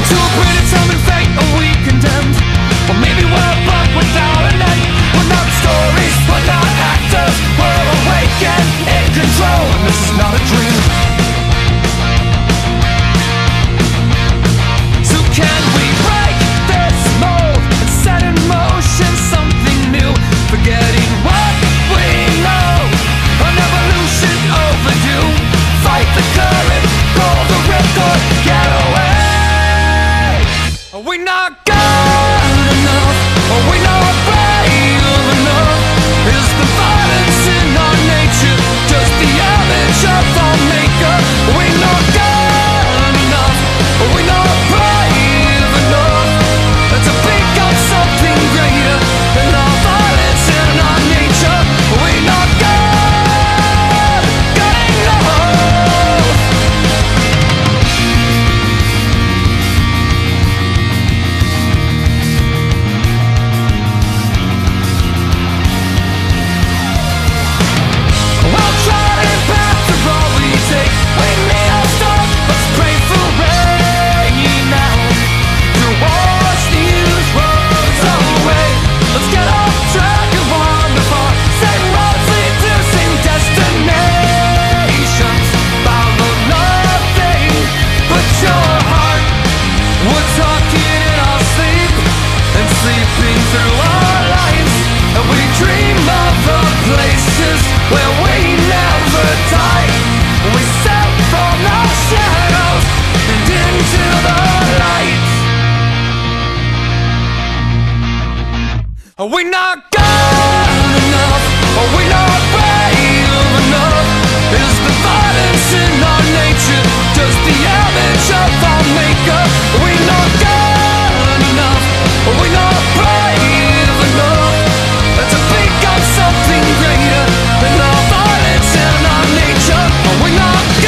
To a predetermined fate are we condemned? Or maybe we're born without an end. We're not stories, we're not actors. We're awake and in control, and this is not a dream. So can we break this mold and set in motion something new? Forgetting what we know, an evolution overdue. Fight the current, roll the ripcord, get away. Are we not good enough? Are we not brave enough? Is the violence in our nature just the image of our maker? Are we not good enough? Are we not brave enough to pick up something greater than our violence in our nature? Are we not good enough? Well, trodden path the road we take. We need a start, let's pray for rain now. To wash these roads away. Let's get off track and wander far. Same roads lead to same destinations. Follow nothing but your heart. We're talking in our sleep and sleeping through our lives. And we dream of the places where we never die. We step from the shadows and into the light. Are we not good enough? Are we